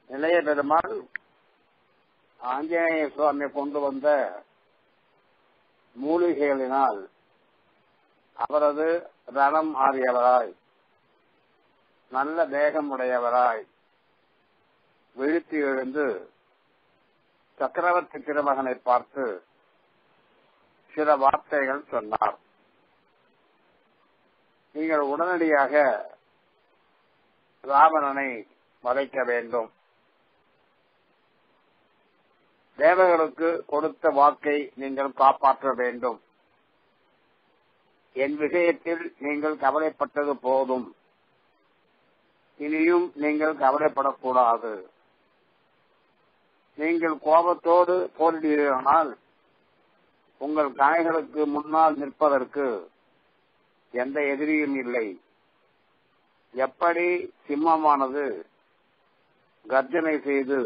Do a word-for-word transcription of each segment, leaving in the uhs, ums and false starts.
இளைய பெருமாள் ஆஞ்சநேய சுவாமி கொண்டு வந்த மூலிகைகளினால் அவரது ரணம் ஆறியவராய் நல்ல தேகம் உடையவராய் விழித்து எழுந்து சக்கரவர்த்தி திருமகனை பார்த்து சில வார்த்தைகள் சொன்னார். நீங்கள் உடனடியாக ராவணனை வதைக்க வேண்டும். தேவர்களுக்கு கொடுத்த வாக்கை நீங்கள் காப்பாற்ற வேண்டும். என் விஷயத்தில் நீங்கள் கவலைப்பட்டது போதும். இனியும் நீங்கள் கவலைப்படக்கூடாது. நீங்கள் கோபத்தோடு போரிடுவீர்களானால் உங்கள் கணைகளுக்கு முன்னால் நிற்பதற்கு எந்த எதிரியும் இல்லை. எப்படி சிம்மமானது கர்ஜனை செய்து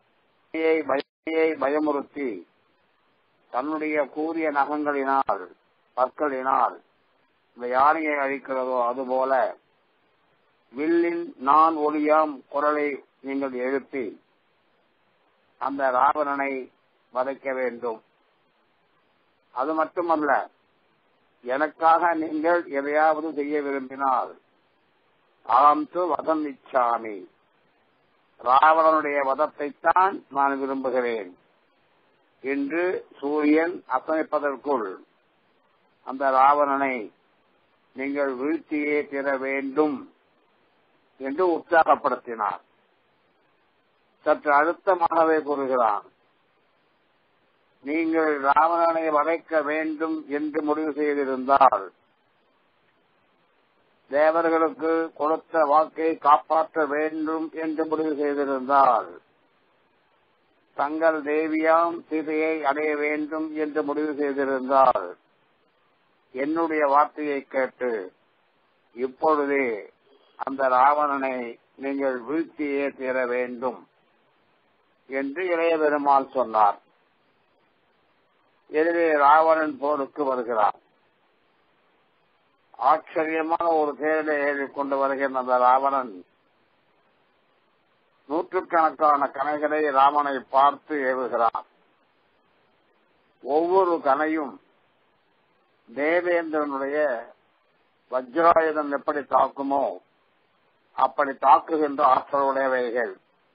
பயமுறுத்தி தன்னுடைய கூரிய நகங்களினால் பற்களினால் இந்த யானையை அழிக்கிறதோ அதுபோல வில்லின் நான் ஒளியாம் குரலை நீங்கள் எழுப்பி அந்த ராவணனை வதைக்க வேண்டும். அது மட்டுமல்ல, எனக்காக நீங்கள் எதையாவது செய்ய விரும்பினால் ஆம்து வதம் இச்சாமி, ராவணனுடைய வதத்தைத்தான் நான் விரும்புகிறேன் என்று சூரியன் அசமிப்பதற்குள் அந்த ராவணனை நீங்கள் வீழ்த்தியே தீர வேண்டும் என்று உற்சாகப்படுத்தினார். சற்று அழுத்தமாகவே கூறுகிறான், நீங்கள் ராவணனை வதைக்க வேண்டும் என்று முடிவு செய்திருந்தால், தேவர்களுக்கு கொடுத்த வாக்கை காப்பாற்ற வேண்டும் என்று முடிவு செய்திருந்தால், தங்கள் தேவியாம் சீதையை அடைய வேண்டும் என்று முடிவு செய்திருந்தால், என்னுடைய வார்த்தையை கேட்டு இப்பொழுதே அந்த ராவணனை நீங்கள் வீழ்த்தியே தீர வேண்டும் என்று இளைய பெருமாள் சொன்னார். எனவே ராவணன் போருக்கு வருகிறார். ஆச்சரியமான ஒரு தேரிலே ஏறிக்கொண்டு வருகின்ற அந்த ராவணன் நூற்றுக்கணக்கான கணைகளை ராமனை பார்த்து ஏவுகிறான். ஒவ்வொரு கணையும் தேவேந்திரனுடைய வஜ்ராயுதம் எப்படி தாக்குமோ அப்படி தாக்குகின்ற ஆற்றலுடையவைகள்.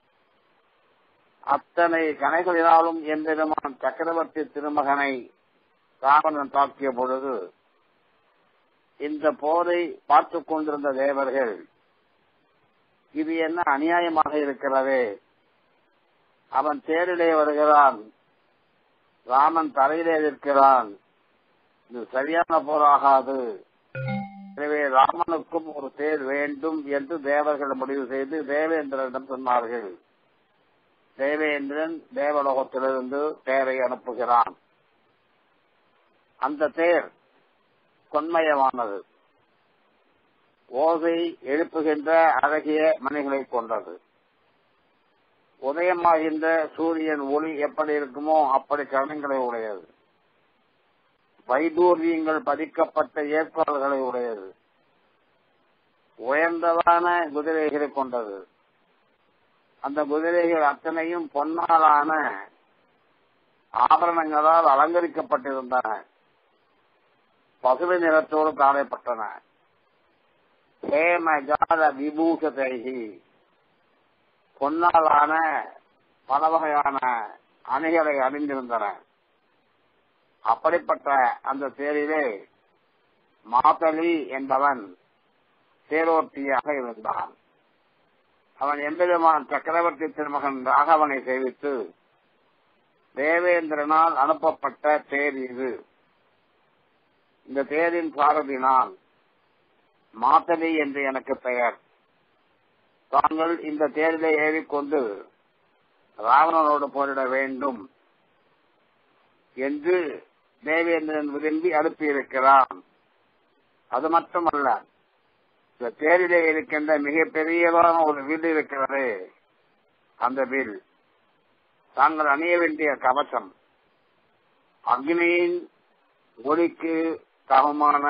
அத்தனை கணைகளினாலும் எந்திரமான சக்கரவர்த்தி திருமகனை ராவணன் தாக்கிய பொழுது இந்த போரை பார்த்துக் கொண்டிருந்த தேவர்கள், இது என்ன அநியாயமாக இருக்கிறதே, அவன் தேரிலே வருகிறான், ராமன் தரையிலே இருக்கிறான், இது சரியான போராகாது, எனவே ராமனுக்கும் ஒரு தேர் வேண்டும் என்று தேவர்கள் முடிவு செய்து தேவேந்திரனிடம் சொன்னார்கள். தேவேந்திரன் தேவலோகத்திலிருந்து தேரை அனுப்புகிறான். அந்த தேர் தொன்மயமானது, ஓசை எழுப்புகின்ற அழகிய மணிகளை கொண்டது. உதயமாகின்ற சூரியன் ஒளி எப்படி இருக்குமோ அப்படி கரணங்களை உடையது. வைடூரியங்கள் பதிக்கப்பட்ட ஏற்பாடுகளை உடையது. உயர்ந்ததான குதிரைகளை கொண்டது. அந்த குதிரைகள் அத்தனையும் பொன்னாலான ஆபரணங்களால் அலங்கரிக்கப்பட்டிருந்தன. பசுமை நிறத்தோடு காணப்பட்டன. ஹேம ஜால விபூஷதைஹி, பொன்னாலான பல வகையான அணிகளை அணிந்திருந்தன. அப்படிப்பட்ட அந்த தேரிலே மாதலி என்பவன் தேரோட்டியாக இருந்தான். அவன் எம்பெருமான் சக்கரவர்த்தி திருமகன் ராகவனை சேவித்து, தேவேந்திரனால் அனுப்பப்பட்ட தேர் இது, இந்த தேரின் சாரதி நான், மாதலி என்று எனக்கு பெயர், தாங்கள் இந்த தேரிலே ஏறிக்கொண்டு ராவணனோடு போரிட வேண்டும் என்று தேவேந்திரன் விரும்பி அனுப்பியிருக்கிறான். அது மட்டுமல்ல, இந்த தேரிலே இருக்கின்ற மிகப்பெரியதான ஒரு வில் இருக்கிறது, அந்த வில் தாங்கள் அணிய வேண்டிய கவசம், அக்னியின் ஒளிக்கு சமமான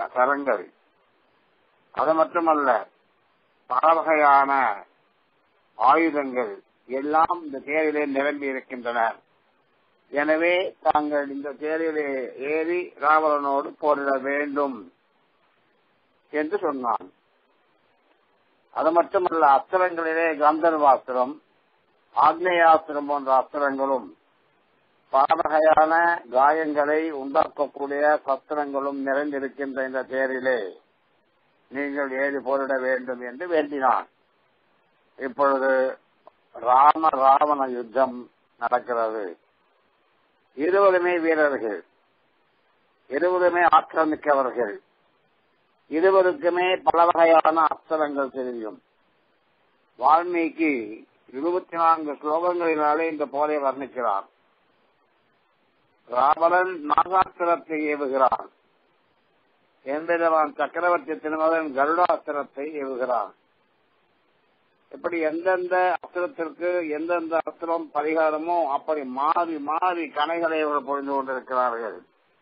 சரங்கள், அது மட்டுமல்ல பல வகையான ஆயுதங்கள் எல்லாம் இந்த தேரிலே நிரம்பி இருக்கின்றன. எனவே தாங்கள் இந்த தேரிலே ஏறி ராவணனோடு போரிட வேண்டும் என்று சொன்னான். அது மட்டுமல்ல, அஸ்திரங்களிலே கந்தர்வாஸ்திரம், ஆக்னேயாஸ்திரம் போன்ற அஸ்திரங்களும் பல வகையான காயங்களை உண்டாக்கக்கூடிய சஸ்திரங்களும் நிறைந்திருக்கின்ற இந்த தேரிலே நீங்கள் ஏறி போரிட வேண்டும் என்று வேண்டினான். இப்பொழுது ராம ராவண யுத்தம் நடக்கிறது. இருவருமே வீரர்கள், இருவருமே ஆக்கிரமிக்கவர்கள், இருவருக்குமே பல வகையான அஸ்திரங்கள் தெரியும். வால்மீகி இருபத்தி நான்கு ஸ்லோகங்களினாலே இந்த போரை வர்ணிக்கிறார். ராவணன் நாகாஸ்திரத்தை ஏவுகிறான், என்பதவன் சக்கரவர்த்தி திருமகன் கருடாஸ்திரத்தை ஏவுகிறான். இப்படி எந்தெந்த அஸ்திரத்திற்கு எந்தெந்த அஸ்திரம் பரிகாரமோ அப்படி மாறி மாறி கணைகளை அவர்கள் பொழிந்து கொண்டிருக்கிறார்கள்.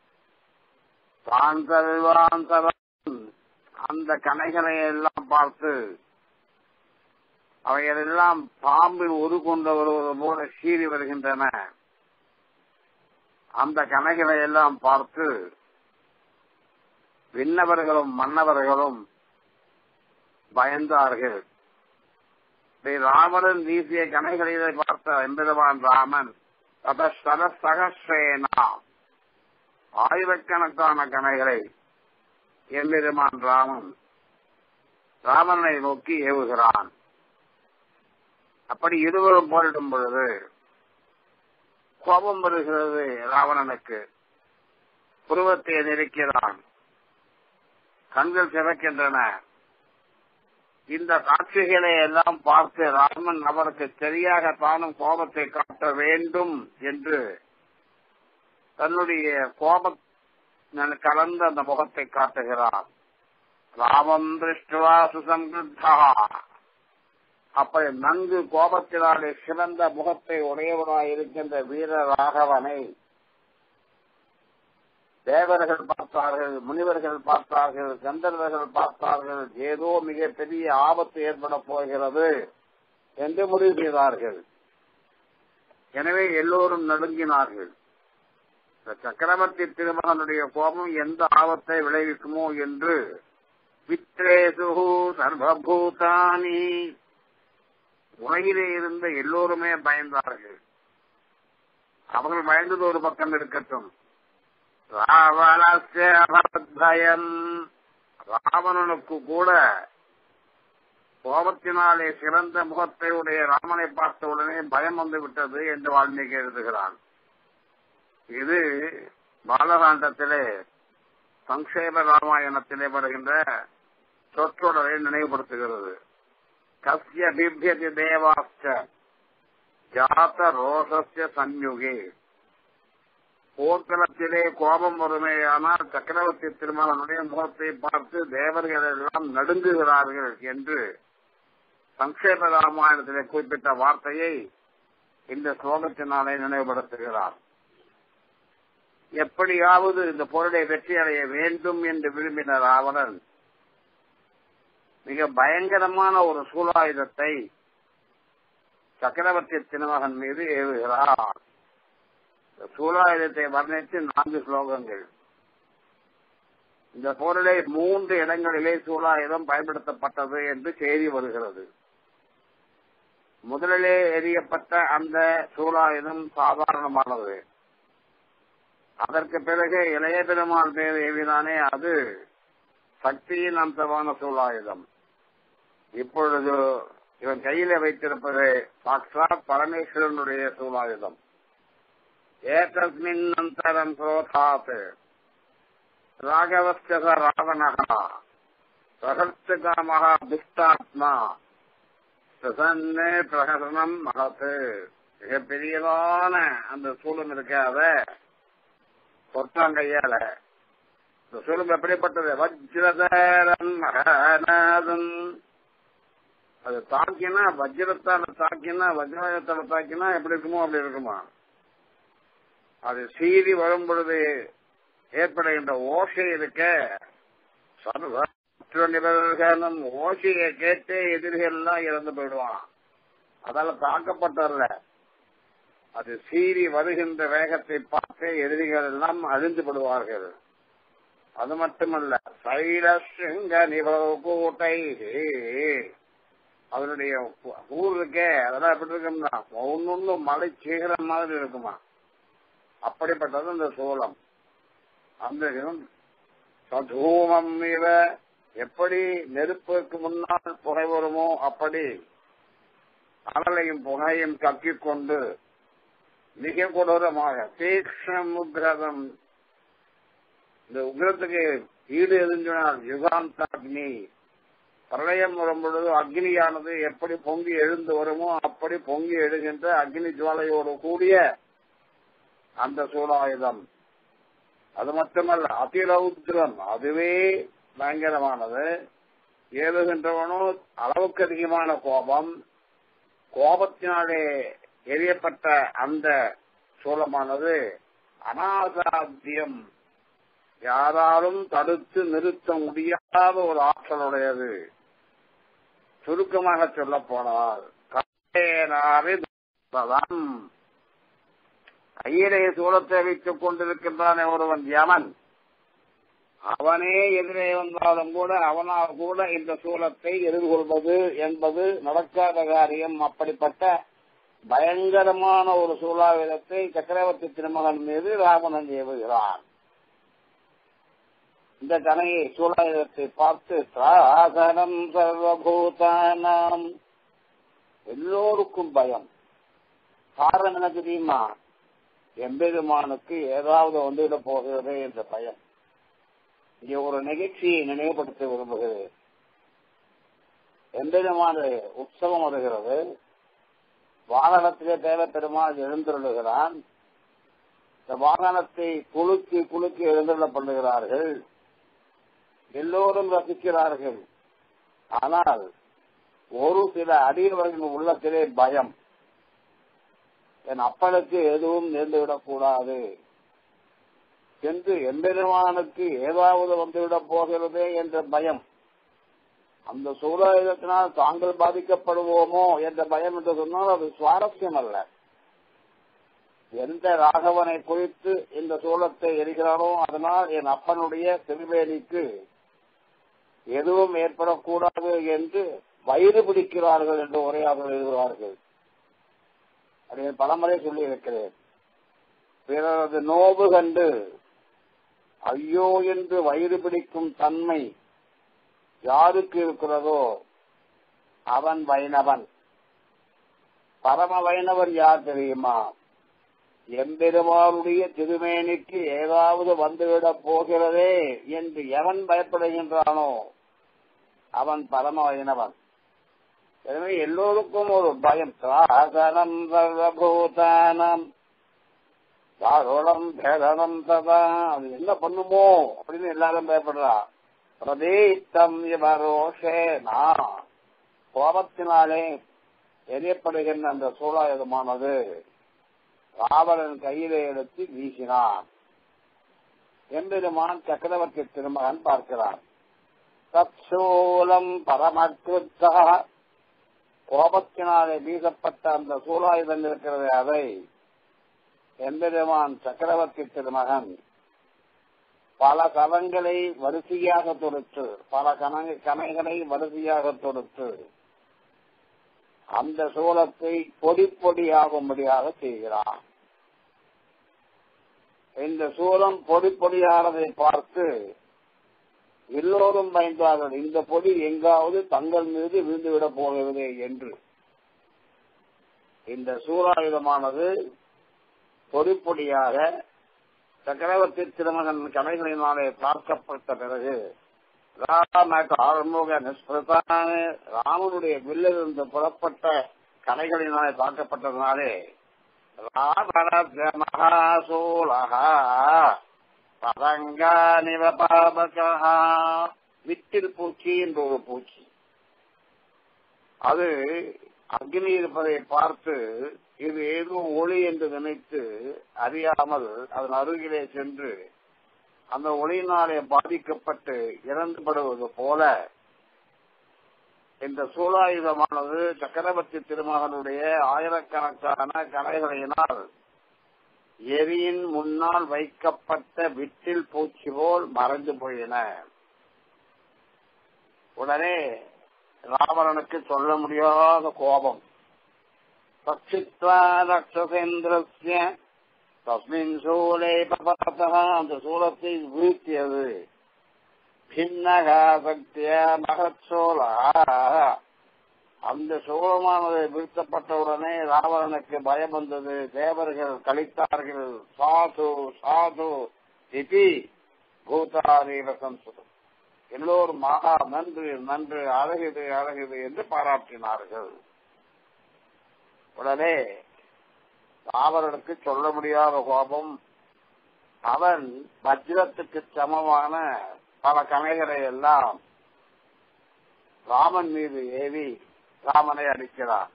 அந்த கணைகளை எல்லாம் பார்த்து அவைகளெல்லாம் பாம்பில் உரு கொண்டு வருவது போல சீறி வருகின்றன. அந்த கணைகளை எல்லாம் பார்த்து விண்ணவர்களும் மன்னவர்களும் பயந்தார்கள். ராவணன் வீசிய கணைகளை பார்த்த எம்பெருமான் ராமன் சகஸ்ரேனா ஆயிரக்கணக்கான கணைகளை எம்பெருமான் ராமன் ராவணனை நோக்கி ஏவுகிறான். அப்படி இருவரும் போரிடும் பொழுது கோபம் வருகிறது ராவணனுக்கு. புருவத்தை நெருக்கிறான், கண்கள் சிவக்கின்றன. இந்த காட்சிகளை எல்லாம் பார்த்து ராமன் அவருக்கு சரியாக தானும் கோபத்தை காட்ட வேண்டும் என்று தன்னுடைய கோப கலந்த அந்த முகத்தை காட்டுகிறார். ராமம் திருஷ்டுவா சுசம்ருத்தா, அப்படி நன்கு கோபத்தினாலே சிறந்த முகத்தை உடையவனாய் இருக்கின்ற வீர ராகவனை தேவர்கள் பார்த்தார்கள், முனிவர்கள் பார்த்தார்கள், கந்தர்வர்கள் பார்த்தார்கள். ஏதோ மிகப்பெரிய ஆபத்து ஏற்பட போகிறது என்று முடிவு செய்தார்கள். எனவே எல்லோரும் நடுங்கினார்கள். சக்கரவர்த்தி திருமகனுடைய கோபம் எந்த ஆபத்தை விளைவிக்குமோ என்று வித்ரேசு சர்வபூதானி, உலகிலே இருந்த எல்லோருமே பயந்தார்கள். அவர்கள் பயந்தது ஒரு பக்கம் இருக்கட்டும், ராவணன் ராவணனுக்கு கூட கோபத்தினாலே சிறந்த முகத்தை உடைய ராமனை பார்த்த உடனே பயம் வந்து விட்டது என்று வால்மீகி எழுதுகிறான். இது பாலகாண்டத்திலே சங்கேப ராமாயணத்திலே வருகின்ற சொற்றொடரை நினைவுபடுத்துகிறது. கஸ்ய பிப்யதி தேவாஸ்ச ஜாத ரோஷஸ்ய சன்யுகே, போர்க்களத்திலே கோபம் வருமேயானால் சக்கரவர்த்தி திருமகனுடைய முகத்தை பார்த்து தேவர்கள் எல்லாம் நடுங்குகிறார்கள் என்று சங்கேப ராமாயணத்திலே குறிப்பிட்ட வார்த்தையை இந்த ஸ்லோகத்தினாலே நினைவுபடுத்துகிறார். எப்படியாவது இந்த பொருளை வெற்றி அடைய வேண்டும் என்று விரும்பின ராவணன் மிக பயங்கரமான ஒரு சூலாயுதத்தை சக்கரவர்த்தி திருமகன் மீது ஏவுகிறார். சூலாயுதத்தை வர்ணித்து நான்கு ஸ்லோகங்கள். இந்த போரிலே மூன்று இடங்களிலே சூலாயுதம் பயன்படுத்தப்பட்டது என்று செய்தி வருகிறது. முதலிலே எரியப்பட்ட அந்த சூலாயுதம் சாதாரணமானது. அதற்கு பிறகு இளைய பெருமாள் பேர் ஏவினானே, அது சக்தியின் அம்சமான சூலாயுதம். இப்பொழுது இவன் கையில வைத்திருப்பது சாட்சாத் பரமேஸ்வரனுடைய சூலாயுதம். ஏதஸ்மின் அந்தரம் புரோதாத் ராகவஸ்ய ராவணஹா பிரகர்த்தகாமஹா துஷ்டாத்மா பிரசன்னே பிரகசனம் மகத்து. மிக பெரியதான அந்த சூலம் இருக்காத பொற்றாங்கையால இந்த சூலம் எப்படிப்பட்டது? வஜ்ரதரன் மகநாதன். அது தாக்கினா வஜ்ரத்தான தாக்கினா வஜ்ராயத்தால தாக்கினா எப்படி இருக்குமோ அப்படி இருக்குமா? அது சீறி வரும் பொழுது ஏற்படுகின்ற ஓசை இருக்க சர்வ நிபந்தனம் ஓசையை கேட்டே எதிரிகள் எல்லாம் இறந்து போயிடுவான். அதால தாக்கப்பட்டல்ல, அது சீறி வருகின்ற வேகத்தை பார்த்தே எதிரிகள் எல்லாம் அழிந்து விடுவார்கள். அது மட்டுமல்ல, சைலசிங்க நிபூட்டை, அதனுடைய ஊர் இருக்கே அதெல்லாம் எப்படி இருக்கும்னா ஒன்னொன்னு மலை சீக்கிரம் மாதிரி இருக்குமா, அப்படிப்பட்டது அந்த சூலம். அந்த சதூமம் இவ, எப்படி நெருப்புக்கு முன்னால் புகை வருமோ அப்படி அனலையும் புகையும் கக்கிக் கொண்டு மிக கொடூரமாக தீக்ஷம் உக்ரதம், இந்த உக்ரத்துக்கு ஈடு எரிஞ்சினால் யுகாந்த அக்னி, பிரளயம் வரும் பொழுது அக்னியானது எப்படி பொங்கி எழுந்து வருமோ அப்படி பொங்கி எழுகின்ற அக்னி ஜுவாலையோடு கூடிய அந்த சூலாயுதம். அது மட்டுமல்ல, அதிரௌத்ரம், அதுவே பயங்கரமானது. ஏவுகின்றவனோ அளவுக்கு அதிகமான கோபம், கோபத்தினாலே எரியப்பட்ட அந்த சூலமானது அனாசாத்தியம், யாராலும் தடுத்து நிறுத்த முடியாத ஒரு ஆற்றலுடையது. சுருக்கமாக சொல்ல போனால் கையிலே சூலத்தை வைத்துக் கொண்டிருக்கின்றானே ஒருவன் யமன், அவனே எதிரே வந்தாலும் கூட அவனால் கூட இந்த சூலத்தை எதிர்கொள்வது என்பது நடக்காத காரியம். அப்படிப்பட்ட பயங்கரமான ஒரு சூலாயுதத்தை சக்கரவர்த்தி திருமகன் மீது ராவணன் ஏவுகிறான். இந்த கனையை சூலாயுதத்தை பார்த்து சாதனம் சர்வபூதானாம், எல்லோருக்கும் பயம். காரணம் என்ன தெரியுமா? எம்பெருமானுக்கு ஏதாவது வந்துவிட போகிறது என்ற பயம். இங்கே ஒரு நிகழ்ச்சியை நினைவுபடுத்த விரும்புகிறேன். எம்பெருமான உற்சவம் வருகிறது. வாகனத்திலே தேவ பெருமாள் எழுந்தருளுகிறான். இந்த வாகனத்தை குலுக்கி குலுக்கி எழுந்தருளப்படுகிறார்கள். எல்லோரும் ரசிக்கிறார்கள். ஆனால் ஒரு சில அடியவர்களின் உள்ளத்திலே பயம். என் அப்பனுக்கு எதுவும் நேர்ந்துவிடக் கூடாது என்று, எம்பெருமானுக்கு ஏதாவது வந்துவிடப் போகிறதே என்ற பயம். அந்த சூழலினால் தாங்கள் பாதிக்கப்படுவோமோ என்ற பயம் என்று சொன்னால் அது சுவாரஸ்யம் அல்ல. எந்த ராகவனை குறித்து இந்த சூலத்தை எரிகிறானோ அதனால் என் அப்பனுடைய திருவேணிக்கு எதுவும் ஏற்படக்கூடாது என்று வயிறு பிடிக்கிறார்கள் என்று உரையாக எழுதுகிறார்கள். அதை பலமுறை சொல்லி இருக்கிறேன். பிறரது நோவு கண்டு ஐயோ என்று வயிறு பிடிக்கும் தன்மை யாருக்கு இருக்கிறதோ அவன் வைணவன். பரம வைணவன் யார் தெரியுமா? எம்பெருமானுடைய திருமேனிக்கு ஏதாவது வந்துவிடப் போகிறதே என்று எவன் பயப்படுகின்றானோ அவன் பரம வைணவன். எனவே எல்லோருக்கும் ஒரு பயம். சாசனம் சர்வபூதானம் சாரோளம் பேதனம் ததா, அது என்ன பண்ணுமோ அப்படின்னு எல்லாரும் பயப்படுறா. பிரதீத்தம் யமரோஷேனா, கோபத்தினாலே எரியப்படுகின்ற அந்த சூலாயுதமானது ராவணன் கையிலே எடுத்து வீசினான். எம்பெருமான் சக்கரவர்த்தி திருமகன் பார்க்கிறான். தற்சூலம் பரமக்ருத்தா, கோபத்தினாலே வீசப்பட்ட அந்த சூலாயுதம் இருக்கிறது, அதை எம்பெருமான் சக்கரவர்த்தி திருமகன் பல கணங்களை வரிசையாக தொடுத்து பல கணைகளை வரிசையாக தொடுத்து அந்த சூலத்தை பொடி பொடியாகும்படியாக செய்கிறான். இந்த சூலம் பொடி பொடியானதை பார்த்து எல்லோரும் பயந்தார்கள். இந்த பொடி எங்காவது தங்கள் மீது விழுந்துவிடப் போகிறதே என்று. இந்த சூலாயுதமானது பொடி பொடியாக சக்கரவர்த்தி திருமகன் கலைகளினாலே பார்க்கப்பட்ட பிறகு ராம கார்முக நிஸ்பிரதான, ராமனுடைய வில்லிலிருந்து புறப்பட்ட கலைகளினாலே தாக்கப்பட்டதுனாலே மகாசூலகா பதங்கா நிவபாபகா, விட்டில் பூச்சி என்ற ஒரு பூச்சி, அது அக்னி இருப்பதை பார்த்து இது ஏதோ ஒளி என்று நினைத்து அறியாமல் அதன் அருகிலே சென்று அந்த ஒளியினாலே பாதிக்கப்பட்டு இறந்துபடுவது போல இந்த சூலாயுதமானது சக்கரவர்த்தி திருமகனுடைய ஆயிரக்கணக்கான கலைகளினால் எரியின் முன்னால் வைக்கப்பட்ட விட்டில் பூச்சி போல் மறைந்து போயின. உடனே ராவணனுக்கு சொல்ல முடியாத கோபம். பட்சித்வா ரக்ஷசேந்திரஸ்ய தஸ்மின் சூலே பபதஹ, அந்த சூலத்தை வீழ்த்தியது. பின்னகா சக்திய மகத் சோலா, அந்த சோழமானது வீழ்த்தப்பட்டவுடனே ராவணனுக்கு பயம் வந்தது. தேவர்கள் கழித்தார்கள். சாது சாது திதி பூதாரீவ சம்சுதம், எல்லோரும் மகா நன்று நன்று அழகுது அழகுது என்று பாராட்டினார்கள். உடனே ராவணனுக்கு சொல்ல முடியாத கோபம். அவன் வஜ்ரத்துக்கு சமமான பல கணைகளை எல்லாம் ராமன் மீது ஏவி ராமனை அடிக்கிறான்.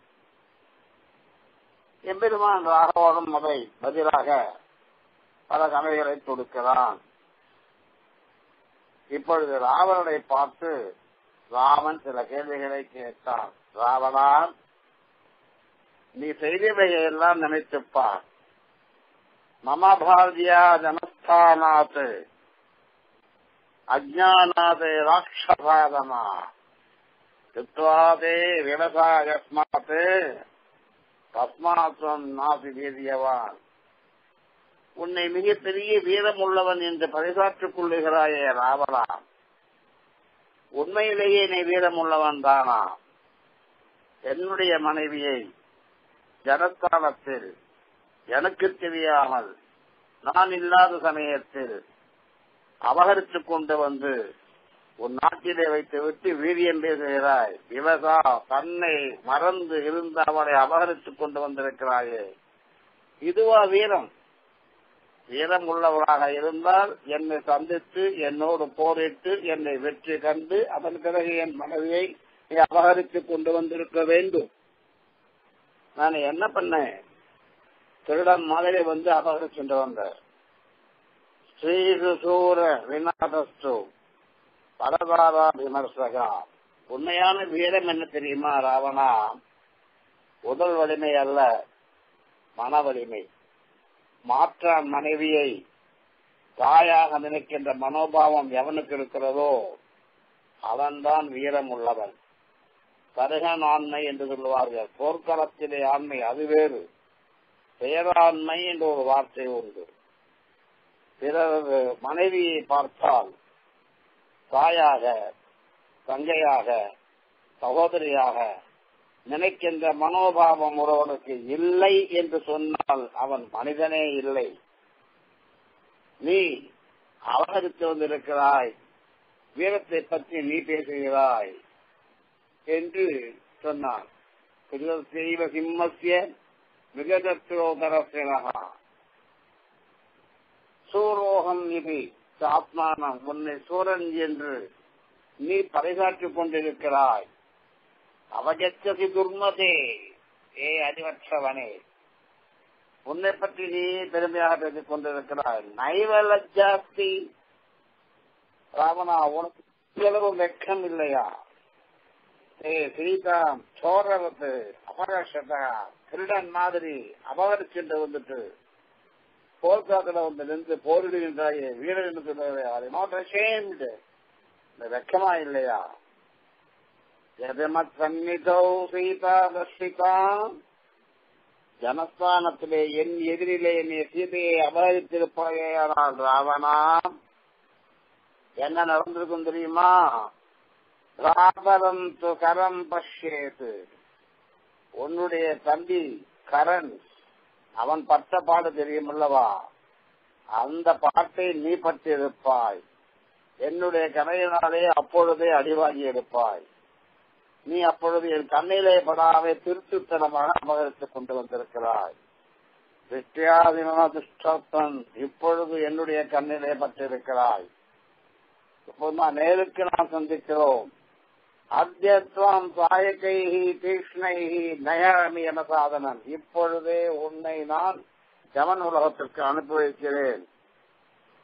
எம்பெருமான் ராகவனும் அதை பதிலாக பல கணைகளை தொடுக்கிறான். இப்பொழுது ராவணனை பார்த்து ராமன் சில கேள்விகளை கேட்டான். ராவணா, நீ செய்தியவையெல்லாம் நினைத்துப்பார். மம பாரதியா ஜனஸ்தானாத் அஜ்ஞானாதே ராட்சசாதமா சித்வாதே விவசாயஸ்மாத் தஸ்மாத்வம் நாசி வீரியவான். உன்னை மிகப்பெரிய வீரம் உள்ளவன் என்று பரிசாற்றுக் கொள்ளுகிறாயே ராவணா, உண்மையிலேயே நீ வீரம் உள்ளவன் தானா? என்னுடைய மனைவியை ஜனஸ்தானத்தில் எனக்கு தெரியாமல் நான் இல்லாத சமயத்தில் அபகரித்துக் கொண்டு வந்து உன் நாட்டிலே வைத்து விட்டு வீரியம் பேசுகிறாய். விவசா, தன்னை மறந்து இருந்து அவளை அபகரித்துக் கொண்டு வந்திருக்கிறாயே, இதுவா வீரம்? வீரம் உள்ளவராக இருந்தால் என்னை சந்தித்து என்னோடு போரிட்டு என்னை வெற்றி கண்டு அதன் பிறகு என் மனைவியை நீ அபகரித்துக் கொண்டு வந்திருக்க வேண்டும். நான் என்ன பண்ணேன்? திருடன் மாதிரி வந்து அபகரிச்சுட்டு வந்த ஸ்ரீசு சூர விநாதஸ்து பரதாரா விமர்சகா. உண்மையான வீரம் என்ன தெரியுமா ராவணா? உடல் வலிமை அல்ல, மன வலிமை. மாற்றான் மனைவியை தாயாக நினைக்கின்ற மனோபாவம் எவனுக்கு இருக்கிறதோ அவன்தான் வீரம் உள்ளவன். தருகன் ஆண்மை என்று சொல்லுவார்கள். போர்க்களத்திலே ஆண்மை அது வேறு. பேராண்மை என்ற ஒரு வார்த்தை உண்டு. பிறகு மனைவியை பார்த்தால் தாயாக, தங்கையாக, சகோதரியாக நினைக்கின்ற மனோபாவம் ஒருவனுக்கு இல்லை என்று சொன்னால் அவன் மனிதனே இல்லை. நீ அபகரித்து வந்திருக்கிறாய், வீரத்தை பற்றி நீ பேசுகிறாய் என்று சொன்னான். செய்வ சிம்மசிய மிகதத்ரோதரசினகா சூரோகம் இது ஆத்மானம், உன்னை சூரன் என்று நீ பறைசாற்றிக் கொண்டிருக்கிறாய். அவகச்சதி துர்மதே, ஏ அறிவற்றவனே, உன்னை பற்றி நீ பெருமையாக பேசிக் கொண்டிருக்கிறாய். நைவல ஜாஸ்தி ராவணா, உனக்கு அளவு வெட்கம் இல்லையா? ஏ சீதாம் சோரவத்து அபகர்ஷதா, திருடன் மாதிரி அபகரிச்சுட்டு வந்துட்டு போர்க்காத்துல வந்து நின்று போரிடுகின்றாயே வீரர் என்று சொல்லுவாரு. நாட் அஷேம்ட், இந்த வெட்கமா இல்லையா? எதமத் சந்நிதோ சீதா தர்ஷிதா, ஜனஸ்தானத்திலே என் எதிரிலே என்னை சீதையை அபகரித்திருப்பாயானால் ராவணா என்ன நடந்திருக்கும் தெரியுமா? ராபரம் து கரம் பஷ்யேது, உன்னுடைய தம்பி கரண் அவன் பட்ட பாடு தெரியுமல்லவா, அந்த பாட்டை நீ பற்றி இருப்பாய். என்னுடைய கனையினாலே அப்பொழுதே அடிவாங்கி எடுப்பாய். நீ அப்பொழுது என் கண்ணிலே படாமே திருத்துத்தனமாக அபகரித்துக் கொண்டு வந்திருக்கிறாய். வித்தியாதிஷ்டத்தன், இப்பொழுது என்னுடைய கண்ணிலே பட்டிருக்கிறாய். இப்போது நான் நேருக்கு நான் சந்திக்கிறோம். அத்தியத்வம் சாயகைஹி தீக்ஷ்ணைஹி நயாமி என சாதனன், இப்பொழுதே உன்னை நான் ஜமன் உலகத்திற்கு அனுப்பி வைக்கிறேன்.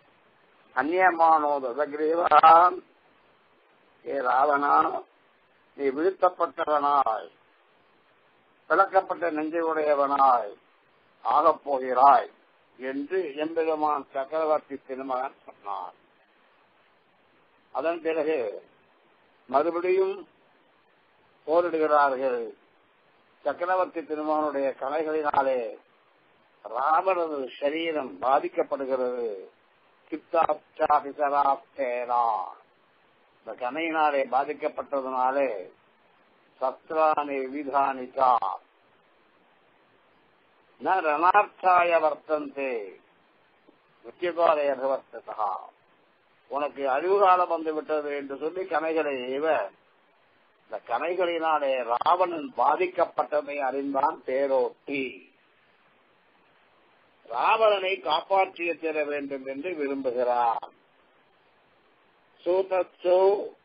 அந்நியமானோதகிரீவான், ஏ ராவணா, நீ வீழ்த்தப்பட்டவனாய் விளக்கப்பட்ட நெஞ்சையுடையவனாய் ஆகப் போகிறாய் என்று எம்பெருமான் சக்கரவர்த்தி திருமகன் சொன்னார். அதன் பிறகு மறுபடியும் போரிடுகிறார்கள். சக்கரவர்த்தி திருமகனுடைய கலைகளினாலே ராவணது சரீரம் பாதிக்கப்படுகிறது. இந்த கனையினாலே பாதிக்கப்பட்டதுனாலே சத்ராணி விதானிகா ந ரணார்த்தாய வர்த்தந்தே முக்கியகாலய வர்த்ததா, உனக்கு அழிவுகாலம் வந்து விட்டது என்று சொல்லி கனைகளை ஏவ இந்த கனைகளினாலே ராவணன் பாதிக்கப்பட்டதை அறிந்தான் தேரோட்டி. ராவணனை காப்பாற்றிய தர வேண்டும் என்று விரும்புகிறார். சூதத்சு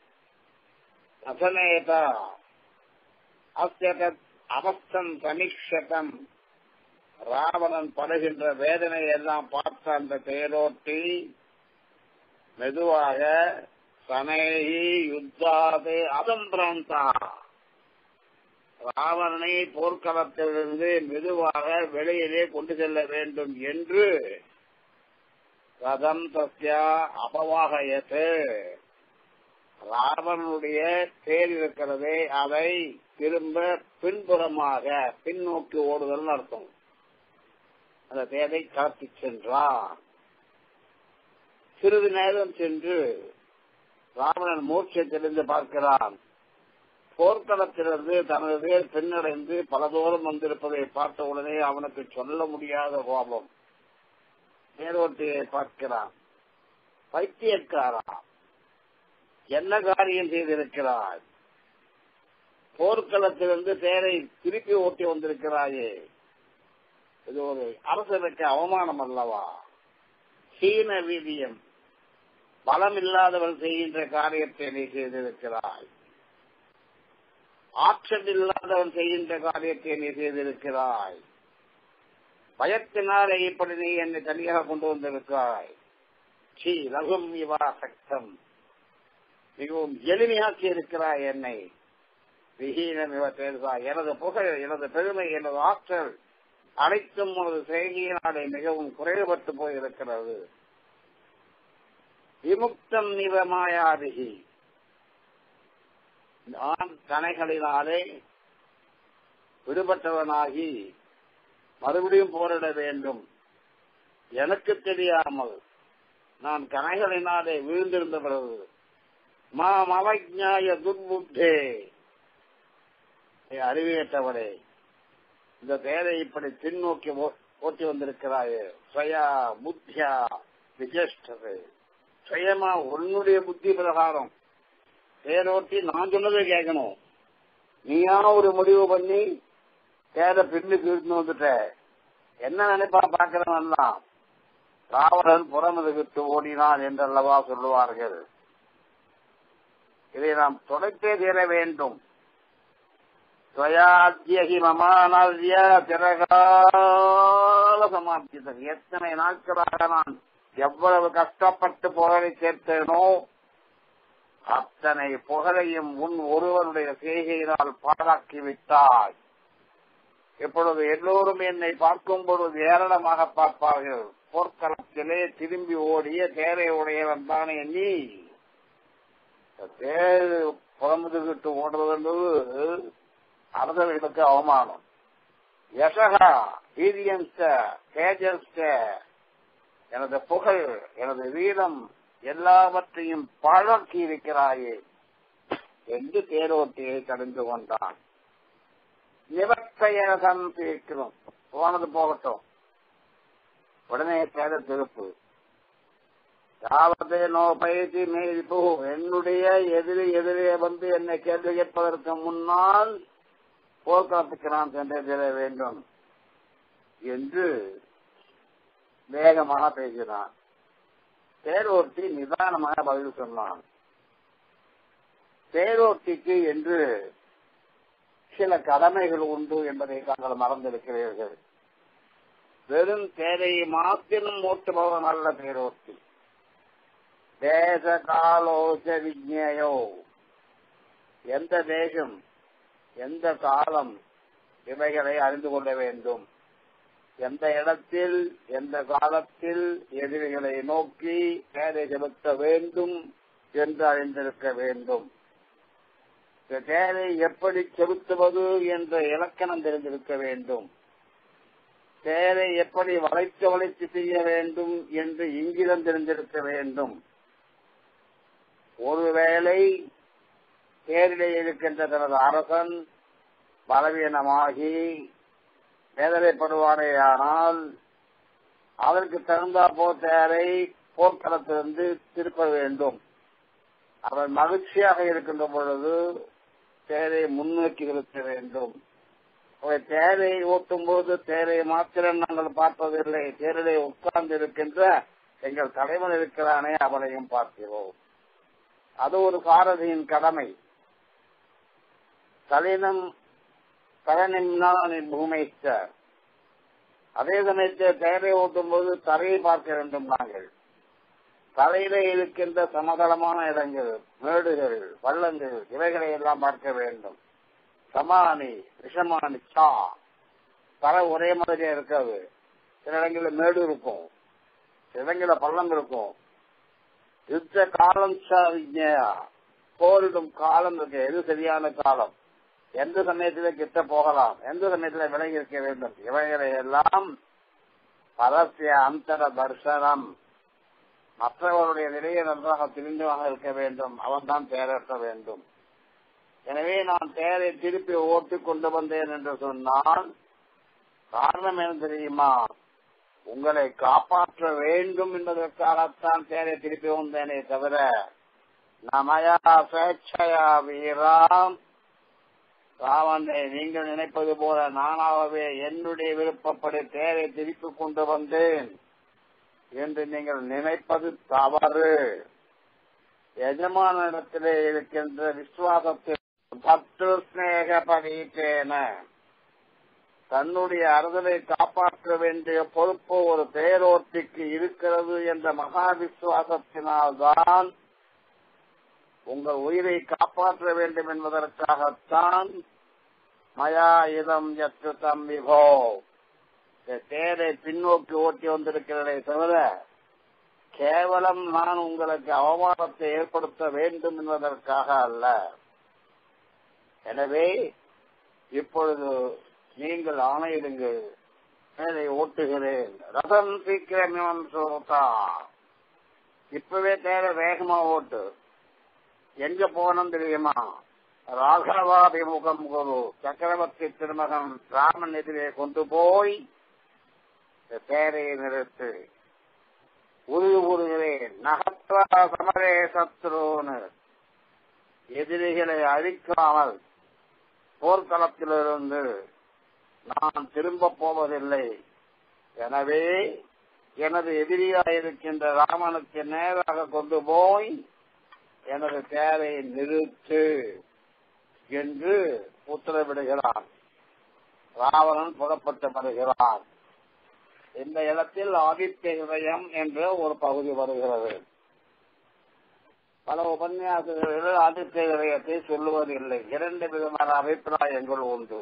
அசனேத அஸ்யதத் அவஸ்தம் சமிக்ஷதம், ராவணன் படுகின்ற வேதனை எல்லாம் பார்த்த அந்த தேரோட்டி மெதுவாக சனேகி யுத்தாது அதம்பிராந்தா, ராவணனை போர்க்களத்திலிருந்து மெதுவாக வெளியிலே கொண்டு செல்ல வேண்டும் என்று ரதம் தஸ்யா அபவாகயத்து, ராவணனுடைய தேர் இருக்கிறதே அதை திரும்ப பின்புறமாக பின்னோக்கி ஓடுதல் அர்த்தம். அந்த தேரை காட்டி சென்றான். சிறிது நேரம் சென்று ராவணன் மூர்ச்சை தெரிந்து பார்க்கிறான். போர்க்களத்திலிருந்து தனது பேர் பின்னடைந்து பல தூரம் வந்திருப்பதை பார்த்த உடனே அவனுக்கு சொல்ல முடியாத கோபம். தேரோட்டியை பார்க்கிறான். பைத்தியக்காரா, என்ன காரியம் செய்திருக்கிறாய்? போர்க்களத்திலிருந்து தேரை திருப்பி ஓட்டி வந்திருக்கிறாயே, இது ஒரு அரசனுக்கு அவமானம் அல்லவா? சீன வீதியம், பலம் இல்லாதவன் செய்கின்ற காரியத்தை நீ செய்திருக்கிறாய். ஆற்றல் இல்லாதவன் செய்கின்ற காரியத்தை நீ செய்திருக்கிறாய். பயத்தினாலே இப்படி நீ என்னை தனியாக கொண்டு வந்திருக்கிறாய். ஸ்ரீ ரகும் இவா சக்தம், மிகவும் எளிமையாக்கி இருக்கிறாய் என்னை. விஹீனம் இவ தேர்தா, எனது புகழ், எனது பெருமை, எனது ஆற்றல் அனைத்தும் உனது செய்கையினாலே மிகவும் குறைவுபட்டு போயிருக்கிறது. விமுக்தம் இவ மாயாதிகி, நான் கனைகளினாலே விடுபட்டவனாகி மறுபடியும் போரிட வேண்டும். எனக்கு தெரியாமல் நான் கனைகளினாலே வீழ்ந்திருந்த பிறகு மா மவஜ்ஞாய துர்புத்தே, அறிவியற்றவரே, இந்த தேரை இப்படி பின்னோக்கி ஓட்டி வந்திருக்கிறாயே. ஸ்வயா புத்தியா விஜேஷ்டது, சுயமா உன்னுடைய புத்தி பிரகாரம் தேரோட்டி நான் சொன்னதை கேட்கணும். நீயா ஒரு முடிவு பண்ணி தேரை பின்னுக்கு இழுத்து வந்துட்ட. என்ன நினைப்பா பாக்கிறவன்லாம் ராவணன் புறமுதுகிட்டு ஓடினான் என்றல்லவா சொல்லுவார்கள். இதை நாம் தொடர்ந்தே தீர வேண்டும். திரகால சமாப்தித்தன், எத்தனை நாட்களாக நான் எவ்வளவு கஷ்டப்பட்டு புகழை சேர்த்தேனோ அத்தனை புகழையும் உன் ஒருவருடைய செய்கையினால் பாழாக்கி விட்டாய். இப்பொழுது எல்லோரும் என்னை பார்க்கும் பொழுது ஏராளமாக பார்ப்பார்கள். போர்க்களத்திலே திரும்பி ஓடிய தேரை உடையவன் தானே நீ. தேர் புறமுதுகிட்டு ஓடுறது என்பது அரசர்களுக்கு அவமானம். யசகா வீரியம்ஸ்ட தேஜஸ்ட, எனது புகழ், எனது வீரம் எல்லாவற்றையும் பாழாக்கி இருக்கிறாயே என்று தேரோட்டியை கடிந்து கொண்டான். நிவர்த்தையகம் தீர்க்கிறோம், போனது போகட்டும். உடனே தேர திருப்பு. யாவதே நோ பயிற்சி மேய்ப்பு, என்னுடைய எதிரி எதிரே வந்து என்னை கேள்வி கேட்பதற்கு முன்னால் போர்க்களத்துக்கு நான் சென்றே தர வேண்டும் என்று வேகமாக பேசினான். தேரோட்டி நிதானமாக பதில் சொன்னான். தேரோட்டிக்கு என்று சில கடமைகள் உண்டு என்பதை தாங்கள் மறந்திருக்கிறீர்கள். வெறும் தேரை மாத்திரம் ஓட்டுபவன் அல்ல தேரோட்டி. தேச காலோச விஜ்ஞேயோ, எந்த தேசம், எந்த காலம், இவைகளை அறிந்து கொள்ள வேண்டும். எந்த இடத்தில், எந்த காலத்தில் எதிரிகளை நோக்கி தேரை செலுத்த வேண்டும் என்று அறிந்திருக்க வேண்டும். தேரை எப்படி செலுத்துவது என்ற இலக்கணம் தெரிந்திருக்க வேண்டும். தேரை எப்படி வளைத்து வளைத்து செய்ய வேண்டும் என்று இங்கிலம் தெரிந்திருக்க வேண்டும். ஒருவேளை தேரிலே இருக்கின்ற தனது அரசன் பலவீனமாகி வேதனைப்படுவானேயானால் அதற்கு தகுந்தாப்போ தேரை போர்க்களத்திலிருந்து திருப்ப வேண்டும். அவன் மகிழ்ச்சியாக இருக்கின்ற பொழுது தேரை முன்னோக்கி செலுத்த வேண்டும். தேரை ஓட்டும் போது தேரை மாத்திரம் நாங்கள் பார்ப்பதில்லை, தேரிலே உட்கார்ந்து இருக்கின்ற எங்கள் தலைவன் இருக்கிறானே அவனையும் பார்க்கிறோம். அது ஒரு சாரதியின் கடமை. தலைனம் தலைநின் பூமித்த அதே சமயத்தில் தேரை ஓட்டும் போது தரையை பார்க்க வேண்டும். நாங்கள் தலையில இருக்கின்ற சமதளமான இடங்கள், மேடுகள், பள்ளங்கள் இவைகளை எல்லாம் பார்க்க வேண்டும். சமானி, விஷமானி, சா தலை ஒரே மாதிரியா இருக்காது. சில இடங்களில் மேடு இருக்கும், சில இடங்களில் பள்ளம் இருக்கும். யுத்த காலம் போரிடும் காலம் இருக்கு. எது சரியான காலம், எந்த சமயத்தில கிட்ட போகலாம், எந்த சமயத்தில விலகி இருக்க வேண்டும். இவைகளை எல்லாம் பரஸ்ய அந்தர தர்சனம், மற்றவருடைய நிலையை நன்றாக தெரிந்தவாக இருக்க வேண்டும். அவன் தான் தேரற்ற வேண்டும். எனவே நான் தேரை திருப்பி ஓட்டி கொண்டு வந்தேன் என்று சொன்னால் காரணம் என்ன தெரியுமா? உங்களை காப்பாற்ற வேண்டும் என்பதற்காகத்தான் தேரை திருப்பி வந்தேனே தவிர நமயா சேட்சையா வீராம் ராவணனை நீங்கள் நினைப்பது போல நானாகவே என்னுடைய விருப்பப்படி தேரை திருப்பி கொண்டு வந்தேன் என்று நீங்கள் நினைப்பது தவறு. எஜமானிடத்திலே இருக்கின்ற விசுவாசத்தில் பத்து ஸ்நேக பரீட்டேன தன்னுடைய அறுதலை காப்பாற்ற வேண்டிய பொறுப்பு ஒரு தேரோட்டிக்கு இருக்கிறது என்ற மகா விசுவாசத்தினால்தான் உங்கள் உயிரை காப்பாற்ற வேண்டும் என்பதற்காகத்தான் மயா இதம் எத்து தம்பிகோ தேரை பின்னோக்கி ஓட்டி வந்திருக்கிறதே தவிர கேவலம் நான் உங்களுக்கு அவமானத்தை ஏற்படுத்த வேண்டும் என்பதற்காக அல்ல. எனவே இப்பொழுது நீங்கள் ஆணையிடுங்கள், தேரை ஓட்டுகிறேன். ரதம் சீக்கிரம் சோதா, இப்பவே தேரை வேகமா ஓட்டு. எங்க போனோம் தெரியுமா? ராகவாபிமுகம் குரு சக்கரவர்த்தி திருமகன் ராமன் எதிரே கொண்டு போய் தேரையை நிறுத்து. உருகு உருகிறேன் நகத்வா சமரே சத்ருன்னு எதிரிகளை அழிக்காமல் போர்க்களத்திலிருந்து நான் திரும்ப போவதில்லை. எனவே எனது எதிரியாயிருக்கின்ற ராமனுக்கு நேராக கொண்டு போய் எனது தேரை நிறுத்து என்று உத்தரவிடுகிறான். ராவணன் புறப்பட்டு வருகிறான். இந்த இடத்தில் ஆதித்ய ஹிருதயம் என்ற ஒரு பகுதி வருகிறது. பல உபன்யாசகர்கள் ஆதித்ய ஹிருதயத்தை சொல்லுவதில்லை. இரண்டு விதமான அபிப்பிராயங்கள் உண்டு.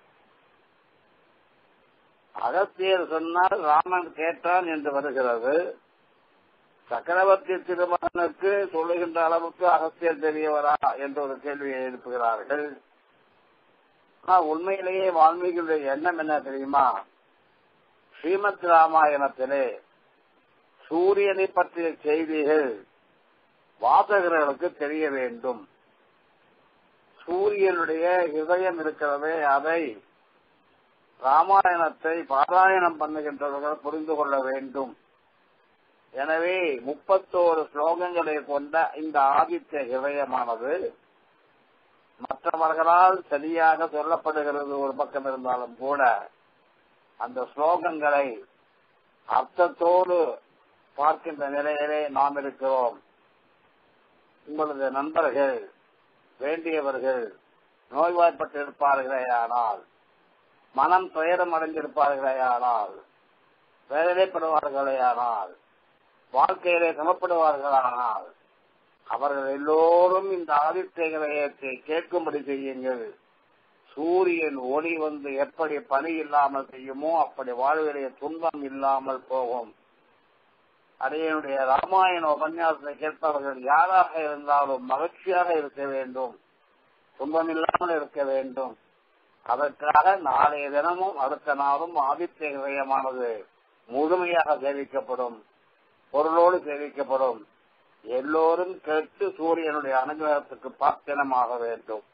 அகத்தியர் சொன்னால் ராமன் கேட்டான் என்று வருகிறது. சக்கரவர்த்தி திருமகனுக்கு சொல்லுகின்ற அளவுக்கு அகத்தியர் தெரியவரா என்ற ஒரு கேள்வியை எழுப்புகிறார்கள். ஆனால் உண்மையிலேயே வால்மீகியுடைய எண்ணம் என்ன தெரியுமா? ஸ்ரீமத் ராமாயணத்திலே சூரியனை பற்றிய செய்திகள் வாசகர்களுக்கு தெரிய வேண்டும். சூரியனுடைய ஹிருதயம் இருக்கிறதே, அதை ராமாயணத்தை பாராயணம் பண்ணுகின்றவர்கள் புரிந்து கொள்ள வேண்டும். எனவே முப்பத்தோரு ஸ்லோகங்களை கொண்ட இந்த ஆதித்ய ஹிருதயமானது மற்றவர்களால் சரியாக சொல்லப்படுகிறது ஒரு பக்கம் இருந்தாலும் கூட அந்த ஸ்லோகங்களை அர்த்தத்தோடு பார்க்கின்ற நிலையிலே நாம் இருக்கிறோம். உங்களது நண்பர்கள், வேண்டியவர்கள் நோய்வாய்ப்பட்டு இருப்பார்களேயானால், மனம் துயரம் அடைந்திருப்பார்களேயானால், வேதனைப்படுவார்களேயானால், வாழ்க்கையிலே சமப்படுவார்களானால் அவர்கள் எல்லோரும் இந்த ஆதித்ய கிரகத்தை கேட்கும்படி செய்யுங்கள். சூரியன் ஒளி வந்து எப்படி பனி இல்லாமல் செய்யுமோ அப்படி வாழ்விலே துன்பம் இல்லாமல் போகும். அடையனுடைய ராமாயண உபன்யாசத்தை கேட்பவர்கள் யாராக இருந்தாலும் மகிழ்ச்சியாக இருக்க வேண்டும், துன்பம் இல்லாமல் இருக்க வேண்டும். அதற்காக நாளைய தினமும் அடுத்த நாளும் ஆதித்ய கிரகமானது முழுமையாக சேவிக்கப்படும், பொருளோடு சேவிக்கப்படும். எல்லோரும் கேட்டு சூரியனுடைய அனுகிரகத்துக்கு பாத்திரமாக வேண்டும்.